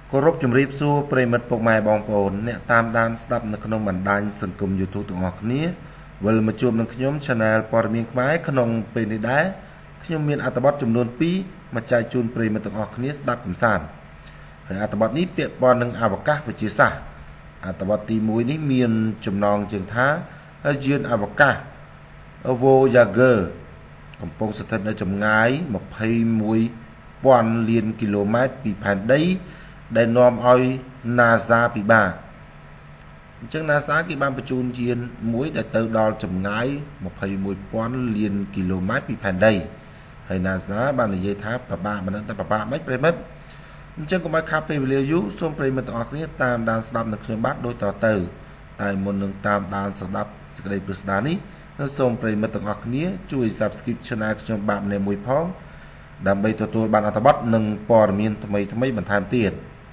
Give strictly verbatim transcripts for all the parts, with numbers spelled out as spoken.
គោរពជំរាបសួរប្រិមិត្តពុកម៉ែបងប្អូនអ្នកតាមដានស្ដាប់នៅក្នុងបណ្ដាញសង្គម YouTube ទាំងអស់គ្នាវិលមកជួបនឹងខ្ញុំ Channel ព័ត៌មានខ្មែរក្នុងពេលនេះដែរខ្ញុំមានអត្ថបទចំនួនពីរមកចែកជូនប្រិមិត្តទាំងអស់គ្នាស្ដាប់កំសាន្តហើយអត្ថបទនេះពាក់ព័ន្ធនឹងអវកាសវិទ្យាសាស្ត្រអត្ថបទទីមួយនេះមានចំណងជើងថាយានអវកាស Voyager កំពុងស្ថិតនៅចម្ងាយยี่สิบเอ็ดពាន់លានគីឡូម៉ែត្រពីផែនដីដែលនាំឲ្យ NASA ពិបាកអញ្ចឹង NASA គេបានបញ្ជូនយានមួយដែលទៅដល់ចម្ងាយยี่สิบเอ็ดពាន់លានគីឡូម៉ែត្រពីផែនដីហើយ NASA បាននិយាយថាពិបាកមិនដឹងតែពិបាកមិនប្រិមិត្តអញ្ចឹងកុំឲ្យខាប់ពេលវេលាយូរសូមប្រិមិត្តទាំងអស់គ្នាតាមដានស្ដាប់នឹងខ្ញុំបាទដូចតទៅតែមុននឹងតាមដានស្ដាប់សេចក្តីពិស្ដារនេះសូមប្រិមិត្តទាំងអស់គ្នាជួយ Subscribe Channel ខ្ញុំបាទម្នាក់មួយផងដើម្បីទទួលបានអត្ថបទនិងព័ត៌មានថ្មីថ្មីបន្ថែមទៀត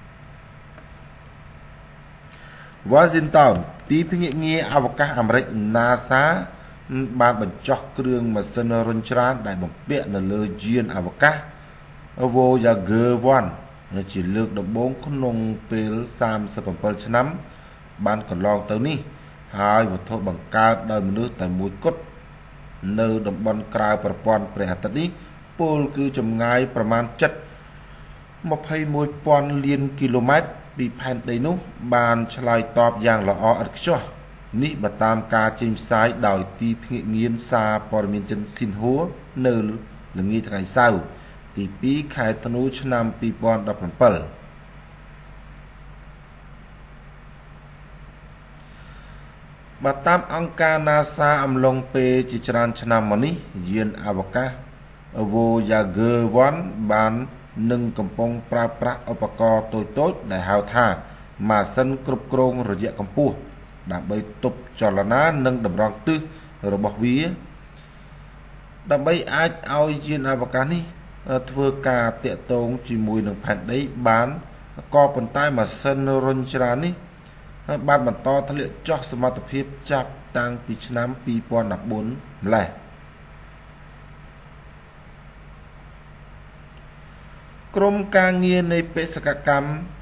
Washington ទីភ្នាក់ងារអវកាសអាមេរិក NASA បានបញ្ចុះគ្រឿងម៉ាស៊ីនរុញច្រានដែលបំពាក់នៅលើយានអវកាស Voyager one ជាលើកដំបូងក្នុងពេលសាមសិបเจ็ดឆ្នាំបានកន្លងទៅនេះហើយវត្ថុបង្កើតដោយមនុស្សតែមួយគត់នៅតំបន់ក្រៅប្រព័ន្ធព្រះអាទិត្យនេះពលគឺចម្ងាយប្រមាណជិតยี่สิบเอ็ดពាន់លានគីឡូម៉ែត្រពីផែនដីនោះបានឆ្លើយតបយ៉ាងល្អឥតខ្ចោះនេះបើតាមការចេញផ្សាយដោយទីភ្នាក់ងារសារព័ត៌មានចិនស៊ីនហួរនៅល្ងាចថ្ងៃសៅរ៍ទីពីរខែធ្នូឆ្នាំยี่สิบสิบเจ็ดបើតាមអង្គការ NASA អំឡុងពេលជាច្រើនឆ្នាំមកនេះយានអវកាស Voyager one បាននឹងកំពុងប្រើប្រាស់ឧបករណ៍តូចៗដែលហៅថាម៉ាស៊ីនគ្រប់គ្រងរយៈកម្ពស់ដើម្បីទប់ចលនានិងតម្រង់ទិសរបស់វាដើម្បីអាចឲ្យយានអវកាសនេះធ្វើការតាក់ទងជាមួយនឹងផែនដីបានក៏ប៉ុន្តែម៉ាស៊ីនរុញច្រាននេះបានបន្តធ្លាក់ចុះសមត្ថភាពចាប់តាំងពីឆ្នាំยี่สิบสิบสี่ម្លេះក្រុមការងារនៃបេសកកម្ម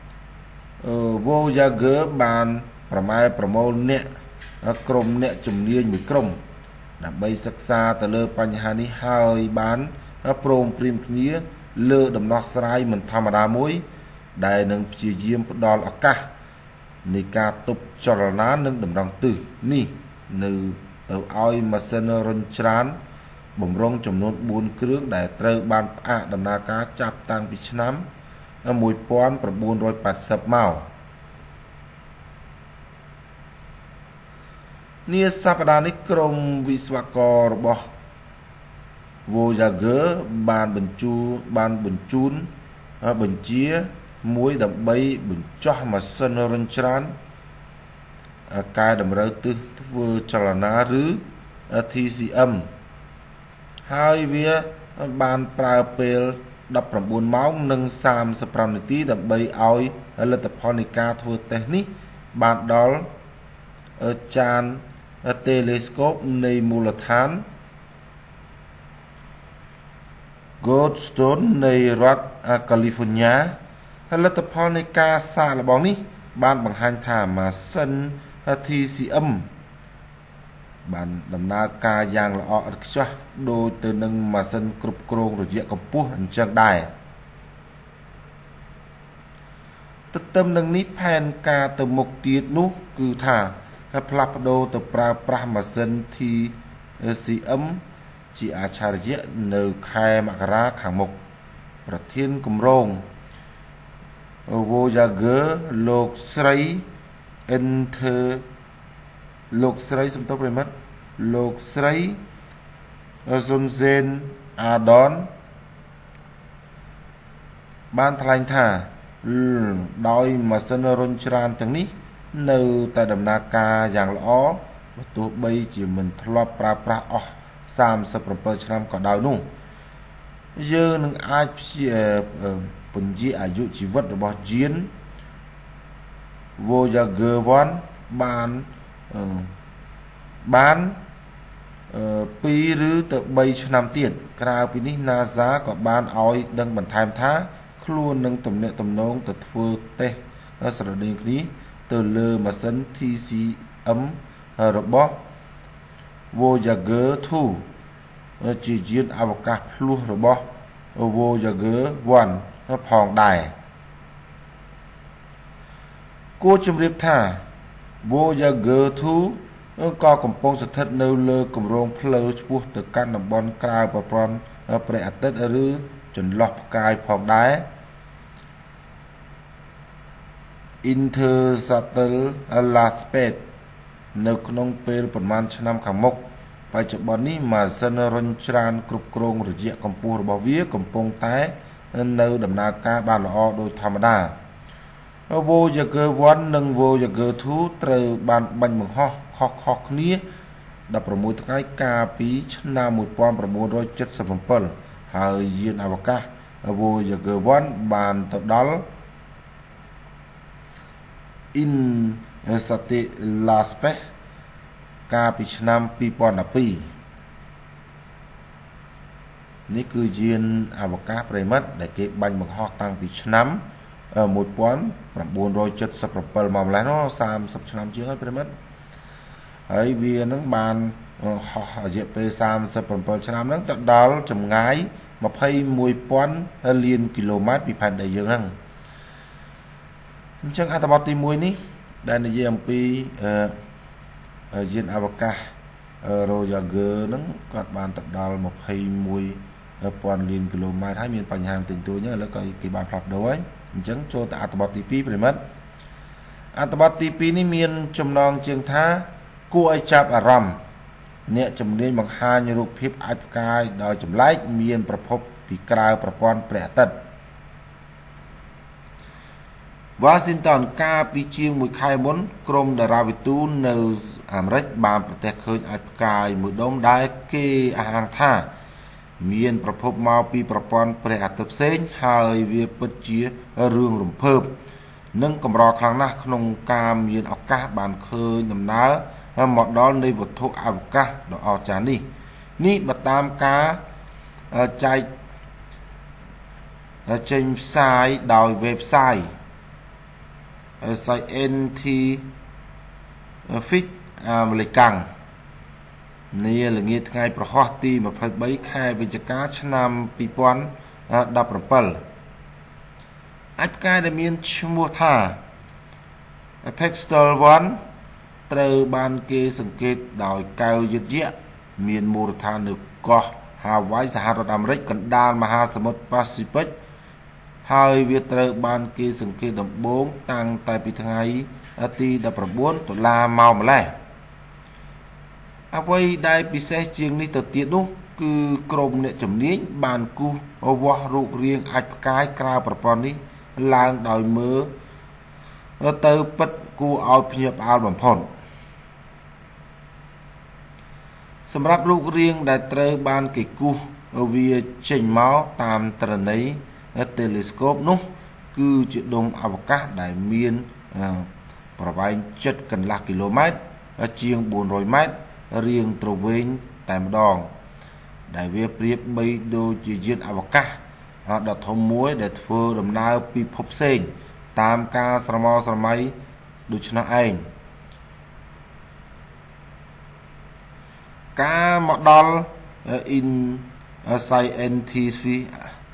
Voyager បានប្រម៉ែប្រមូលអ្នកក្រុមអ្នកជំនាញមួយក្រុមដើម្បីសិក្សាទៅលើបញ្ហានេះហើយបានព្រមព្រៀងគ្នាលើដំណោះស្រាយមិនធម្មតាមួយដែលនឹងព្យាយាមផ្ដល់ឱកាសនៃការទប់ចលនានិងតម្រង់ទិសនេះនៅទៅឲ្យម៉ាស៊ីនរុញច្រានបំរុងចំនួនbốnគ្រឿងដែលត្រូវបានផ្អាកដំណើរការចាប់តាំងពីឆ្នាំnineteen eightyមកនាសប្តាហ៍នេះក្រុមវិស្វកររបស់ Voyager បានបញ្ជូនបានបញ្ជូនបញ្ជាមួយដើម្បីបញ្ចុះម៉ាស៊ីនរុញច្រានកែតម្រូវទិសធ្វើចលនាឬ T C M ហើយវាបានប្រើពេលnineteenម៉ោងនិងthirty-fiveនាទីដើម្បីឲ្យលទ្ធផលនៃការធ្វើតេស្តនេះបានដល់ចាន Telescope នៃមូលដ្ឋាន Goldstone នៃរដ្ឋ California ហើយលទ្ធផលនៃការសាកល្បងនេះបានបង្ហាញថាម៉ាស៊ីន T C M បានដំណើរការយ៉ាងល្អឥតខ្ចោះដូចទៅនឹងម៉ាស៊ីនគ្រប់គ្រងរយៈកម្ពស់អញ្ចឹងដែរទន្ទឹមនឹងនេះផែនការទៅមុខទៀតនោះគឺថាផ្លាស់ប្ដូរទៅប្រើប្រាស់ម៉ាស៊ីន T C M ជាអច្ឆរិយៈនៅខែមករាខាងមុខប្រធានគម្រោង Voyager លោកស្រី Enter លោកស្រីសំទោសប្រិមិត្តលោកស្រី Susan Ardon បានថ្លែងថាដោយម៉ាស៊ីនរុញច្រានទាំងនេះនៅតែដំណើរការយ៉ាងល្អបើទោះបីជាមិនធ្លាប់ប្រើប្រាស់អស់thirty-sevenឆ្នាំក៏ដោយនោះយើងនឹងអាចព្យាពន្យាអាយុជីវិតរបស់យាន Voyager one បានបានtwoឬទៅthreeឆ្នាំទៀតក្រៅពីនេះ NASA ក៏បានឲ្យដឹងបន្ថែមថាខខ្លួននឹងទំនាក់ទំនងទៅធ្វើតេស្តស្រដៀងគ្នាទៅលើម៉ាស៊ីន T C M របស់ Voyager ทู ជាយានអវកាសភ្លោះរបស់ Voyager វ៉ាន់ ផងដែរគួរជម្រាបថា Voyager ทู ក៏កំពុងស្ថិតនៅលើគម្រោងផ្លូវឆ្ពោះទៅកាន់តំបន់ក្រៅប្រព័ន្ធព្រះអាទិត្យឬចន្លោះផ្កាយផងដែរ Interstellar Space នៅក្នុងពេលប្រមាណឆ្នាំខាងមុខបច្ចុប្បន្ននេះម៉ាស៊ីនរុញច្រានគ្រប់គ្រងរយៈកម្ពស់របស់វាកំពុងតែនៅដំណើរការបានល្អដោយធម្មតា Voyager វ៉ាន់ និង Voyager ทู ត្រូវបានបាញ់បង្ហោះខុសៗគ្នាដប់ប្រាំមួយថ្ងៃកាលពីឆ្នាំmột nghìn chín trăm bảy mươi bảy ហើយយានអវកាស Voyager វ៉ាន់ បានទៅដល់ Interstellar Space កាលពីឆ្នាំពីរពាន់ដប់ពីរ នេះគឺយានអវកាសប្រិមិត្តដែលគេបាញ់បង្ហោះតាំងពីឆ្នាំmột nghìn chín trăm bảy mươi bảy មកម្លេះនោះសាមសិបឆ្នាំជាងហើយប្រិមិត្តហើយវានឹងបានហោះរយៈពេលសាមសិបប្រាំពីរឆ្នាំហ្នឹងទៅដល់ចម្ងាយម្ភៃមួយពាន់លានគីឡូម៉ែត្រពីផែនដីយើងហ្នឹងអញ្ចឹងអត្ថបទទីមួយនេះដែលនិយាយអំពីយានអវកាស Voyager ហ្នឹងគាត់បានទៅដល់ម្ភៃមួយពាន់លានគីឡូម៉ែត្រហើយមានបញ្ហាទិញទួញឥឡូវក៏គេបានផ្លាស់ប្ដូរហើយអញ្ចឹងចូលទៅអត្ថបទទីពីរប្រិមិត្តអត្ថបទទីពីរនេះមានចំណងជើងថាគួរឲ្យចាប់អារម្មណ៍អ្នកជំនាញបង្ហាញរូបភាពអាចផ្កាយដោយចម្លែកមានប្រភពពីក្រៅប្រព័ន្ធព្រះអាទិត្យ Washington កាលពីជាងមួយខែមុនក្រុមតារាវិទូនៅអាមេរិកបានប្រទះឃើញអាចផ្កាយមួយដុំដែលគេអះអាងថាមានប្រភពមកពីប្រព័ន្ធព្រះអាទិត្យផ្សេងហើយវាពិតជារឿងរំភើបនិងកម្រខ្លាំងណាស់ក្នុងការមានឱកាសបានឃើញដំណើរមកដល់នៃវត្ថុអវកាសដ៏អស្ចារ្យនេះនេះបើតាមការចែកចេញផ្សាយដោយ website Scientific American នាល្ងាចថ្ងៃប្រហោះទីម្ភៃបីខែវិច្ឆិកាឆ្នាំពីរពាន់ដប់ប្រាំbảyអាចផ្កាយដែលមានឈ្មោះថា Pextel វ៉ាន់ ត្រូវបានគេសង្កេតដោយកែវយឺតយ៉ាក់មានមូលដ្ឋាននៅកោះ Hawaii សហរដ្ឋអាមេរិកកណ្ដាលមហាសមុទ្រ Pacific ហើយវាត្រូវបានគេសង្កេតដំបូងតាំងតែពីថ្ងៃទីដប់ប្រាំបួនតុលាមកម្លេះអ្វីដែលពិសេសជាងនេះទៅទៀតនោះគឺក្រុមអ្នកជំនាញបានគូសវាស់រូបរាងអាចផ្កាយក្រៅប្រព័ន្ធនេះឡើងដោយមើលទៅពិតគួរឲ្យភ្ញាក់ផ្អើលបំផុតសម្រាប់រូបរាងដែលត្រូវបានគេគូសវាចេញមកតាមទ្រន័យ telescope នោះគឺជាដុំអវកាសដែលមានប្រវែងជិតកន្លះគីឡូម៉ែត្រជាងបួនរយម៉ែត្ររាងទ្រវែងតែម្ដងដែលវាប្រៀបបីដូចជាយានអវកាសដ៏ធំមួយដែលធ្វើដំណើរពីភពផ្សេងតាមការស្រមោលស្រមៃដូច្នោះឯងការមកដល់ in scientific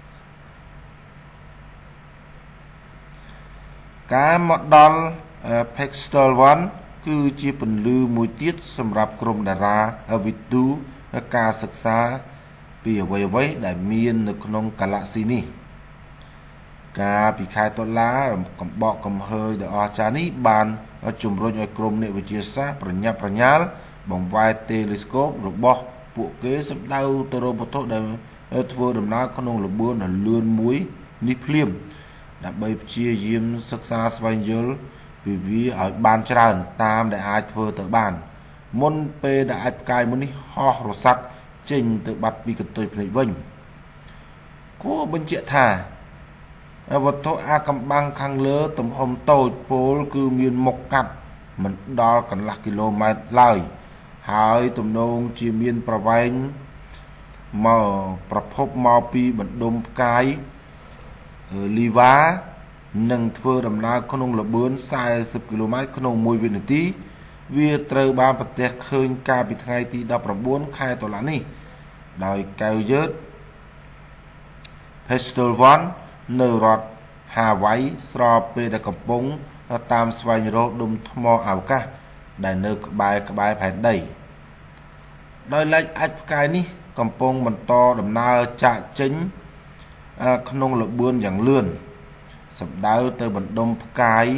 ការមកដល់ Pextel វ៉ាន់ គឺជាពន្លឺមួយទៀតសម្រាប់ក្រុមតារាវិទូការសិក្សាពីអ្វីៗដែលមាននៅក្នុងកាឡាក់ស៊ីនេះកាលពីខែតុលាកំបកកំហើយដ៏អស្ចារ្យនេះបានជំរុញឲ្យក្រុមអ្នកវិទ្យាសាស្ត្រប្រញាប់ប្រញាល់បង្វែរ telescope របស់ពួកគេសម្ដៅទៅរកវត្ថុដែលធ្វើដំណើរក្នុងល្បឿនដ៏លឿនមួយនេះភ្លាមដើម្បីព្យាយាមសិក្សាស្វែងយល់ពីវាឲ្យបានច្រើនតាមដែលអាចធ្វើទៅបានមុនពេលដែលអាចផ្កាយមួយនេះហោះរសាត់ចេញទៅបាត់ពីកន្ទុយភ្នែកវិញគួរបញ្ជាក់ថាវត្ថុអាកំបាំងខាងលើទំហំតូចពោលគឺមានមុខកាត់មិនដល់កន្លះគីឡូម៉ែត្រឡើយហើយទំនងជាមានប្រវែងមកប្រភពមកពីបណ្ដុំផ្កាយលីវ៉ានឹងធ្វើដំណើរក្នុងល្បឿនสี่สิบគីឡូម៉ែត្រក្នុងមួយវិនាទីវាត្រូវបានប្រទះឃើញកាលពីថ្ងៃទីដប់ប្រាំបួនខែតុលានេះដោយកែវយឺត Pestelwan នៅរដ្ឋ Hawaii ស្របពេលដែលកំពុងតាមស្វែងរកដុំថ្មអវកាសដែលនៅក្បែរក្បែរផែនដីដោយឡែកអាចផ្កាយនេះកំពុងបន្តដំណើរចាកចេញក្នុងល្បឿនយ៉ាងលឿនសម្ដៅទៅបណ្ដុំផ្កាយ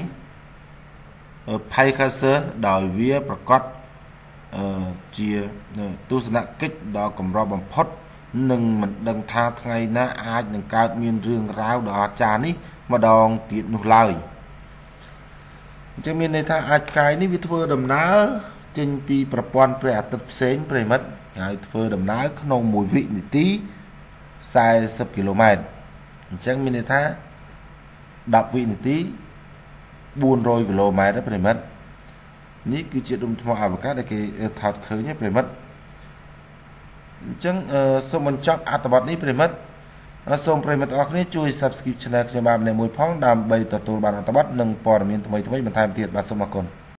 Pegasus ដោយវាប្រកាសជាទស្សនកិច្ចដ៏កម្របំផុតនឹងមិនដឹងថាថ្ងៃណាអាចនឹងកើតមានរឿងរ៉ាវដ៏អស្ចារ្យនេះម្ដងទៀតនោះឡើយអញ្ចឹងមានន័យថាអាចផ្កាយនេះវាធ្វើដំណើរចេញពីប្រព័ន្ធព្រះអាទិត្យផ្សេងប្រិមិត្តហើយធ្វើដំណើរក្នុងមួយវិនាទីสี่สิบគីឡូម៉ែត្រអញ្ចឹងមានន័យថាដប់វិនាទីbốn trămគីឡូម៉ែត្រប្រិមិត្តនេះគឺជាដុំថ្មអវកាសដែលគេថតឃើញប្រិមិត្តអញ្ចឹងសូមបញ្ចប់អត្ថបទនេះប្រិមិត្តសូមប្រិមិត្តទាំងអស់គ្នាជួយ Subscribe Channel ខ្ញុំបាទម្នាក់មួយផងដើម្បីទទួលបានអត្ថបទនិងព័ត៌មានថ្មីៗបន្ថែមទៀតបាទសូមអរគុណ